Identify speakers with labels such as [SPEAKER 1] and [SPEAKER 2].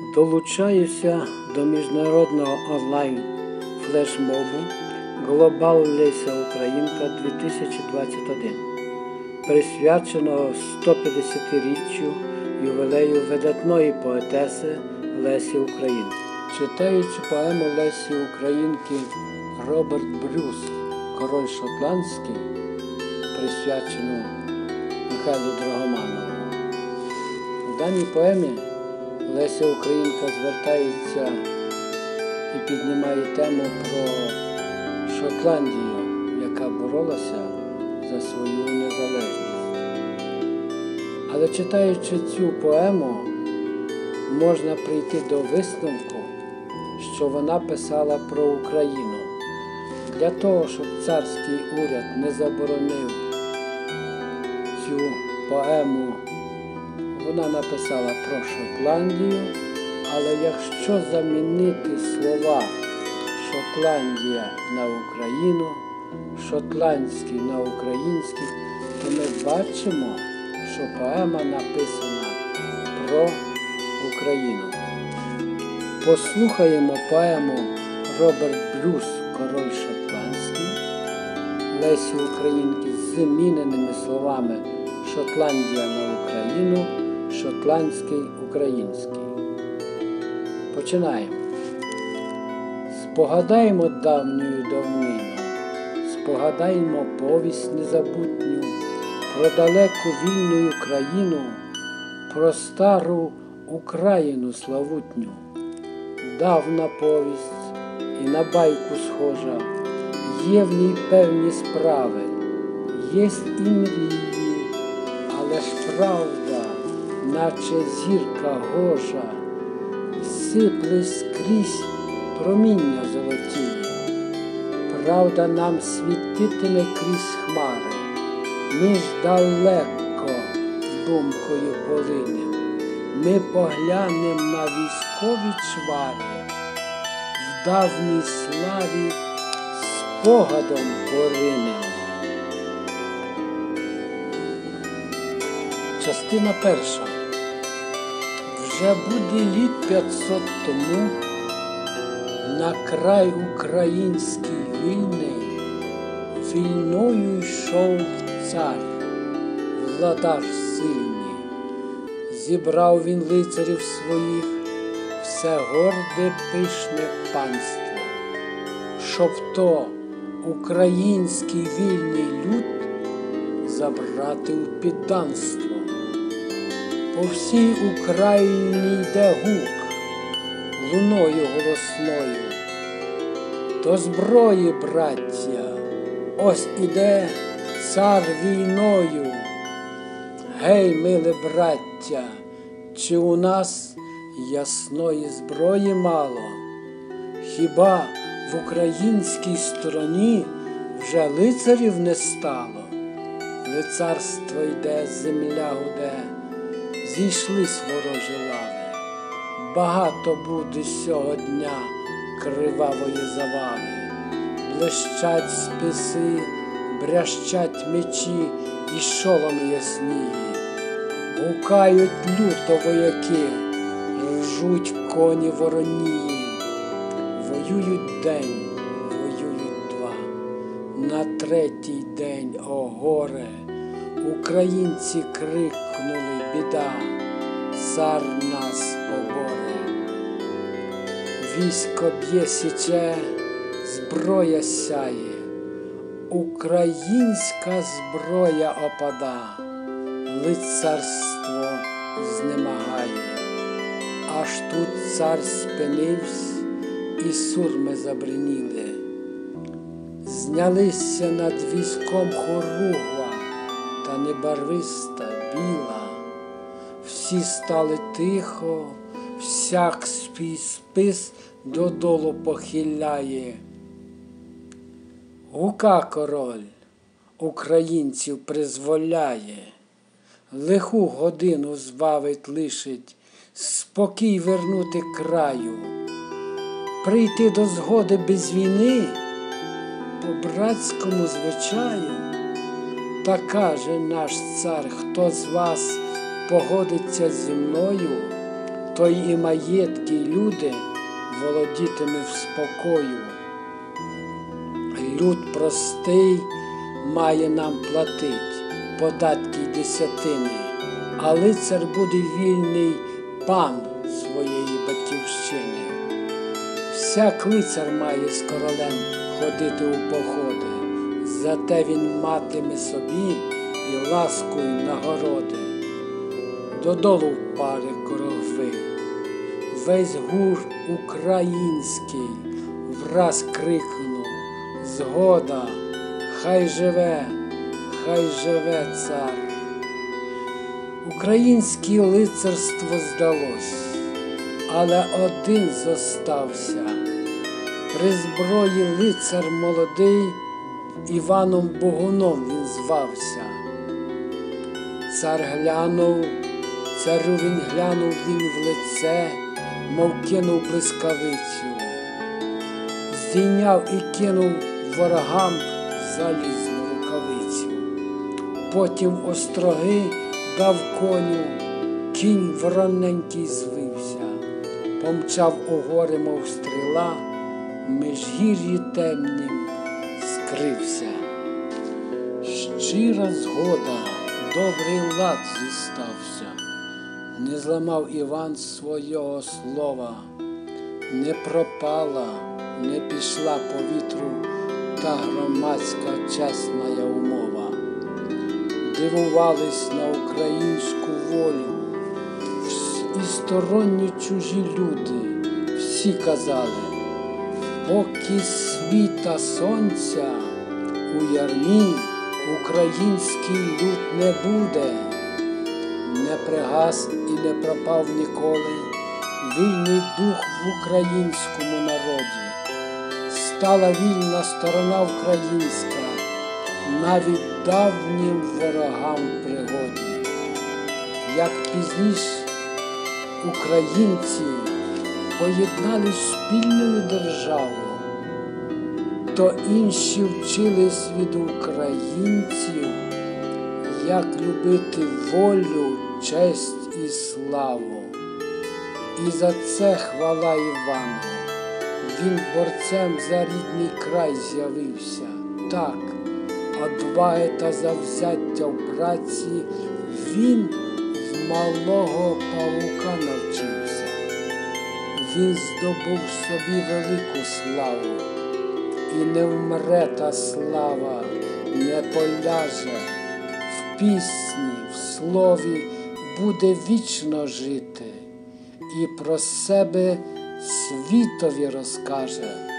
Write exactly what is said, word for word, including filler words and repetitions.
[SPEAKER 1] Долучаюся до міжнародного онлайн-флешмобу «Глобал Леся Українка дві тисячі двадцять один», присвяченого сто п'ятдесятиріччю ювілею видатної поетеси Лесі Українки. Читаючи поему Лесі Українки «Роберт Брюс. Король шотландський», присвячену Михайлу Драгоманову, в даній поемі Леся Українка звертається і піднімає тему про Шотландію, яка боролася за свою незалежність. Але читаючи цю поему, можна прийти до висновку, що вона писала про Україну. Для того, щоб царський уряд не заборонив цю поему, вона написала про Шотландію, але якщо замінити слова Шотландія на Україну, шотландський на український, то ми бачимо, що поема написана про Україну. Послухаємо поему «Роберт Брюс. Король шотландський» Лесі Українки з зміненими словами «Шотландія на Україну», «Шотландський український». Починаємо. Спогадаємо давню давнину, спогадаємо повість незабутню про далеку вільну країну, про стару Україну славутню. Давна повість і на байку схожа, є в ній певні справи, єсть і мрії, але ж правда, наче зірка гожа, сипле скрізь проміння золоті. Правда нам світитиме крізь хмари, ми ж далеко думкою полинем, ми поглянем на військові чвари, в давній славі спогадом поринем. Частина перша. Вже буде літ п'ятсот тому на край український вільний війною йшов цар, владар сильний. Зібрав він лицарів своїх, все горде пишне панство, щоб то український вільний люд забрати у підданство. По всій Україні йде гук луною голосною. До зброї, браття, ось іде цар війною. Гей, миле браття, чи у нас ясної зброї мало? Хіба в українській стороні вже лицарів не стало? Лицарство йде, земля гуде, зійшлись ворожі лави. Багато буде сього дня кривавої завали. Блищать списи, брящать мечі і шоломи яснії. Гукають люто вояки, ржуть коні воронії. Воюють день, воюють два, на третій день, о горе, українці крикнули: біда, цар нас поборе. Військо б'є січе, зброя сяє, українська зброя опада, лицарство знемагає. Аж тут цар спинився, і сурми забриніли. Знялися над військом хоругва та небарвиста біла. Всі стали тихо, всяк свій спис додолу похиляє. Гука король, українців призволяє, лиху годину збавить лишить, спокій вернути краю. Прийти до згоди без війни по братському звичаю. Та каже наш цар: хто з вас погодиться зі мною, то й і маєтки, й люди володітиме в спокою. Люд простий має нам платить податки й десятини, а лицар буде вільний пан своєї батьківщини. Всяк лицар має з королем ходити у походи, зате він матиме собі і ласку, й нагороди. Додолу впали корогви, весь гур український враз крикнув: згода, хай живе, хай живе цар. Українське лицарство здалось, але один зостався. При зброї лицар молодий, Іваном Богуном він звався. Цар глянув, царю він глянув він в лице, мов кинув блискавицю. Здійняв і кинув ворогам залізну рукавицю. Потім остроги дав коню, кінь вороненький звився, помчав у гори, мов стріла, межгір'ї темнім скрився. Щира згода, добрий лад зістався, не зламав Іван свого слова, не пропала, не пішла по вітру та громадська чесна умова. Дивувались на українську волю і сторонні чужі люди, всі казали: поки світа сонця у ярмі український люд не буде. Не пригас і не пропав ніколи вільний дух в українському народі. Стала вільна сторона українська навіть давнім ворогам в пригоді. Як пізніше українці поєднали спільною державу, то інші вчились від українців, як любити волю, честь і славу. І за це хвала Івану. Він борцем за рідний край з'явився. Так, одваги та завзяття в праці він в малого павука навчився. Він здобув собі велику славу. І не вмре та слава, не поляже. В пісні, в слові буде вічно жити. І про себе світові розкаже.